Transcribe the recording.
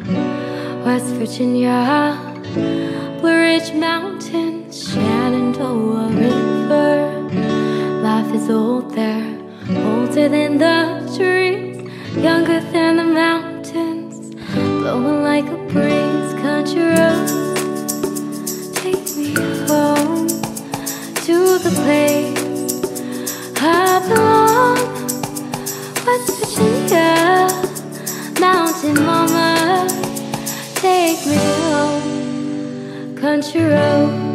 West Virginia, Blue Ridge Mountains, Shenandoah River. Life is old there, older than the trees, younger than the mountains, blowing like a breeze. Country roads take me home to the place I belong. West Virginia, mountain mama, take me home. Country roads